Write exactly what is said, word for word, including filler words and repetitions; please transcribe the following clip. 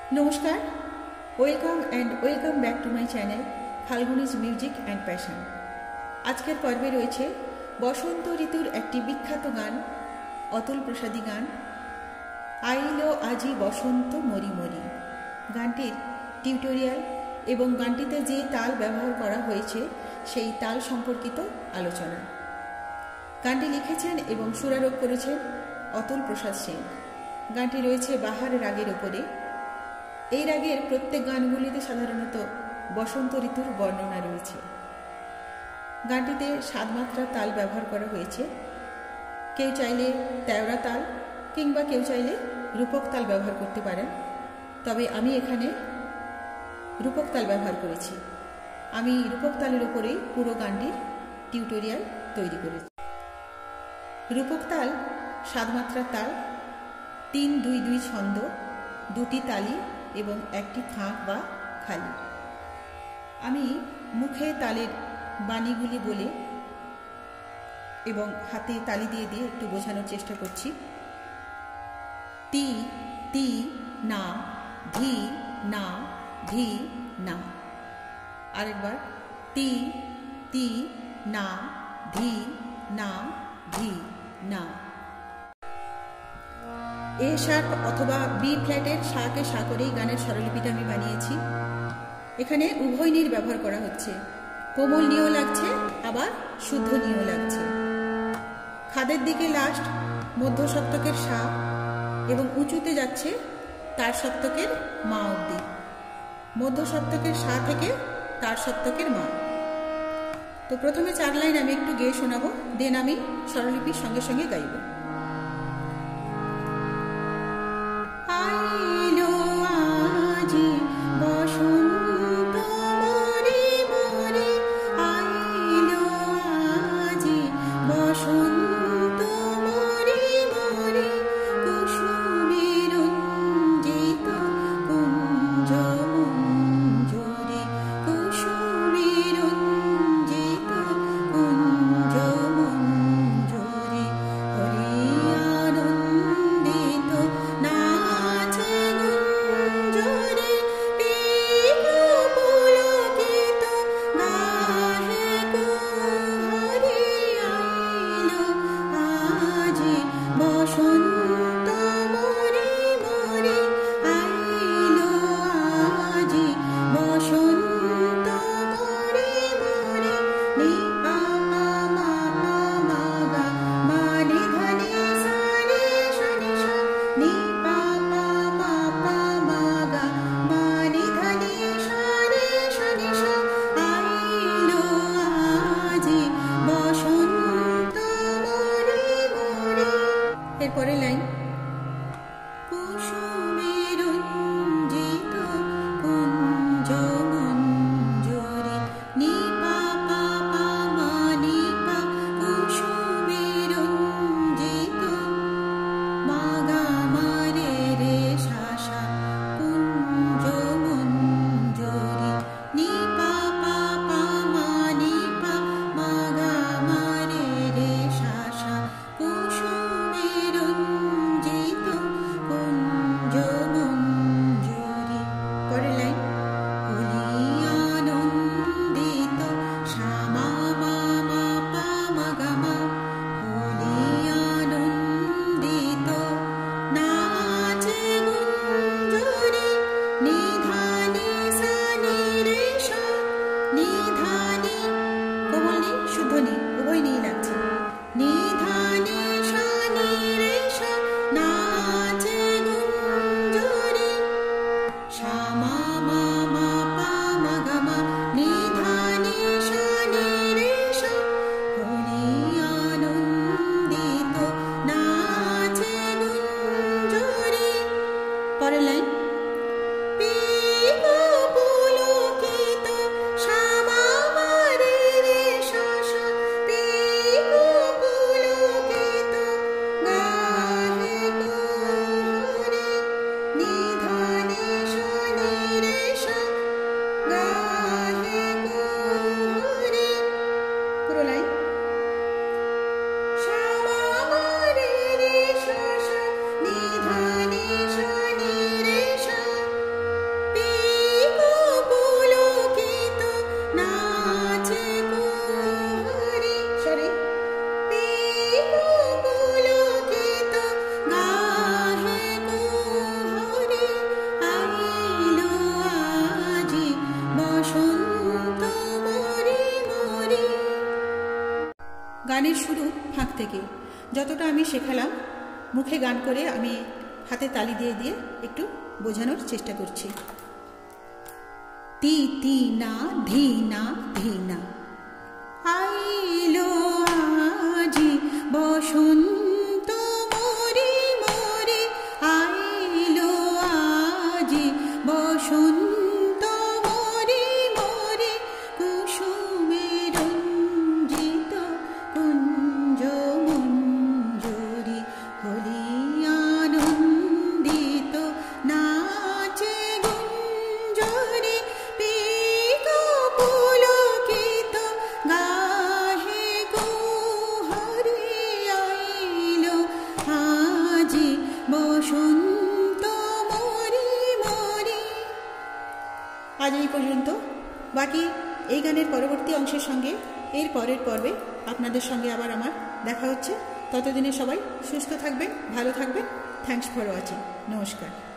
নমস্কার, welcome and welcome back to my channel Falguni's music and passion. আজকের পর্বে রয়েছে বসন্ত ঋতুর একটি বিখ্যাত গান, অতুল প্রসাদী গান আইলো আজি বসন্ত মরি মরি। গানটির টিউটোরিয়াল এবং গানটিতে যে তাল ব্যবহার করা হয়েছে সেই তাল সম্পর্কিত আলোচনা। গানটি লিখেছেন এবং সুরারোপ করেছেন অতুল প্রসাদ সেন। গানটি রয়েছে বাহার রাগের ওপরে। এই রাগের প্রত্যেক গানগুলিতে সাধারণত বসন্ত ঋতুর বর্ণনা রয়েছে। গানটিতে সাত মাত্রা তাল ব্যবহার করা হয়েছে। কেউ চাইলে তেওড়া তাল কিংবা কেউ চাইলে রূপক তাল ব্যবহার করতে পারেন, তবে আমি এখানে রূপক তাল ব্যবহার করেছি। আমি রূপক তালের ওপরেই পুরো গানটির টিউটোরিয়াল তৈরি করেছি। রূপক তাল সাত মাত্রার তাল, তিন দুই দুই ছন্দ, দুটি তালি এবং একটি খাঁক বা খালি। আমি মুখে তালের বাণীগুলি বলে এবং হাতে তালি দিয়ে দিয়ে একটু বোঝানোর চেষ্টা করছি। তি তি না, ধি না, ধি না। আরেকবার তি তি না, ধি না, ধি না। এ শার্প অথবা বি ফ্ল্যাটের শাকে শা করেই গানের স্বরলিপিটা আমি বানিয়েছি। এখানে উভয় নীর ব্যবহার করা হচ্ছে, কোমল নিও লাগছে আবার শুদ্ধ নিও লাগছে। খাদের দিকে লাস্ট মধ্য সপ্তকের শা এবং উঁচুতে যাচ্ছে তার সপ্তকের মা অবধি। মধ্য সপ্তকের শা থেকে তার সপ্তকের মা। তো প্রথমে চার লাইন আমি একটু গেয়ে শোনাবো, দেন আমি স্বরলিপির সঙ্গে সঙ্গে গাইব। এরপরে লাইন গানের শুরু ফাঁক থেকে যতটা আমি শেখালাম মুখে গান করে আমি হাতে তালি দিয়ে দিয়ে একটু বোঝানোর চেষ্টা করছি। তি তি না ধি না ধি না, আইলো আজি বসন্ত মোরে মোরে, আইলো আজি বসন্ত মোরে মোরে, কুসুমে রঞ্জিত কুঞ্জ মঞ্জরি, হলি আনন্দিত নাচে গুঞ্জরি, পীত পুলকিত গাহে কুহরে, আইলো আজি বসন্ত মোরে মোরে। আজ এই পর্যন্ত। বাকি এই গানের পরবর্তী অংশের সঙ্গে এর পরের পর্বে আপনাদের সঙ্গে আবার আমার দেখা হচ্ছে। ততদিনে সবাই সুস্থ থাকবেন, ভালো থাকবেন। Thanks for watching. নমস্কার।